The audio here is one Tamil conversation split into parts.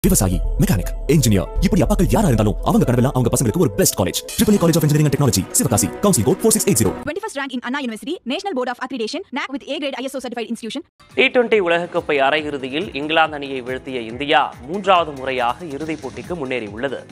விவசாயி, மெக்கானிக், இன்ஜினியர் இப்படி அப்பாக்கள் யாரா இருந்தாலும் அவங்க கனவெல்லாம் அவங்க பசங்களுக்கு ஒரு best college AAA College of Engineering and Technology, Sivakasi. Counseling code 4680. 21st rank in Anna University, National Board of Accreditation, NAC with A grade ISO certified institution. T20 உலகக்கோப்பை அரையிறுதியில் இங்கிலாந்து அணியை வீழ்த்திய இந்தியா மூன்றாவது முறையாக இறுதிப் போட்டிக்கு முன்னேறியுள்ளது.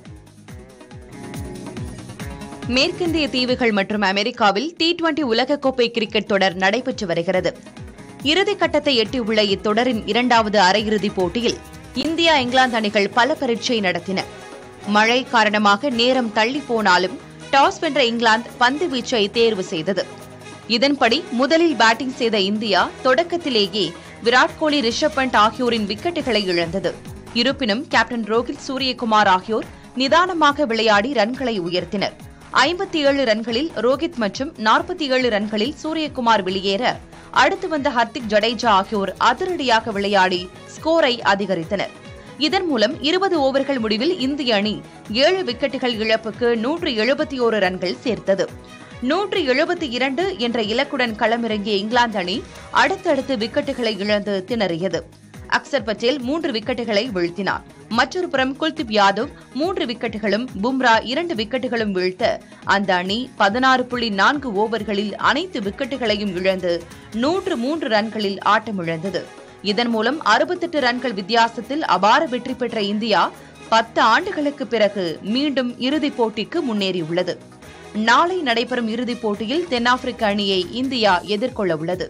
மேற்கிந்திய தீவுகள் மற்றும் அமெரிக்காவில் T20 உலகக்கோப்பை கிரிக்கெட் தொடர் நடைபெற்று வருகிறது. இறுதிக்கட்டத்தை எட்டியுள்ள இத்தொடரின் இரண்டாவது அரையிறுதிப் போட்டியில் இந்தியா இங்கிலாந்து அணிகள் பல பரீட்சை நடத்தின. மழை காரணமாக நேரம் தள்ளி போனாலும் டாஸ் வென்ற இங்கிலாந்து பந்து வீச்சை தேர்வு செய்தது. இதன்படி முதலில் பேட்டிங் செய்த இந்தியா தொடக்கத்திலேயே விராட் கோலி, ரிஷப் பண்ட் ஆகியோரின் விக்கெட்டுகளை இழந்தது. இருப்பினும் கேப்டன் ரோஹித் சூரியகுமார் ஆகியோர் நிதானமாக விளையாடி ரன்களை உயர்த்தினர். 57 ரன்களில் ரோஹித் மற்றும் 47 ரன்களில் சூரியகுமார் வெளியேற அடுத்து வந்த ஹர்திக் ஜடேஜா ஆகியோர் அதிரடியாக விளையாடி ஸ்கோரை அதிகரித்தனர். இதன் மூலம் 20 ஓவர்கள் முடிவில் இந்திய அணி 7 விக்கெட்டுகள் இழப்புக்கு 171 ரன்கள் சேர்த்தது. 172 என்ற இலக்குடன் களமிறங்கிய இங்கிலாந்து அணி அடுத்தடுத்து விக்கெட்டுகளை இழந்து திணறியது. அக்சர் பட்டேல் 3 விக்கெட்டுகளை வீழ்த்தினார். மற்றொரு புறம் குல்தீப் யாதவ் 3 விக்கெட்டுகளும், பும்ரா 2 விக்கெட்டுகளும் வீழ்த்த அந்த அணி 16.4 ஓவர்களில் அனைத்து விக்கெட்டுகளையும் இழந்து 103 ரன்களில் ஆட்டமிழந்தது. இதன் மூலம் 68 ரன்கள் வித்தியாசத்தில் அபார வெற்றி பெற்ற இந்தியா 10 ஆண்டுகளுக்கு பிறகு மீண்டும் இறுதிப் போட்டிக்கு முன்னேறியுள்ளது. நாளை நடைபெறும் இறுதிப் போட்டியில் தென்னாப்பிரிக்க அணியை இந்தியா எதிர்கொள்ள உள்ளது.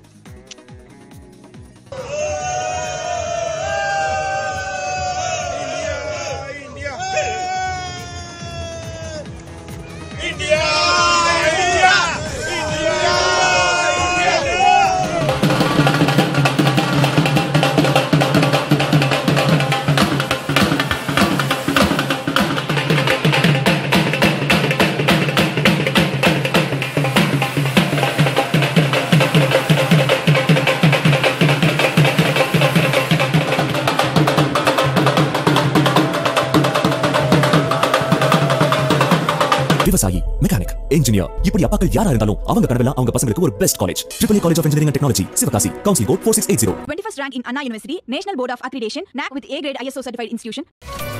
விவசாயி, மெக்கானிக், இன்ஜினியர் இப்படி அப்பாக்கள் யாரா இருந்தாலும் அவங்க கனவெல்லாம் அவங்க பசங்களுக்கு ஒரு best college AAA College of Engineering and Technology, Sivakasi. Counseling code 4680. 21st rank in Anna University, National Board of Accreditation, NAC with A grade ISO certified institution.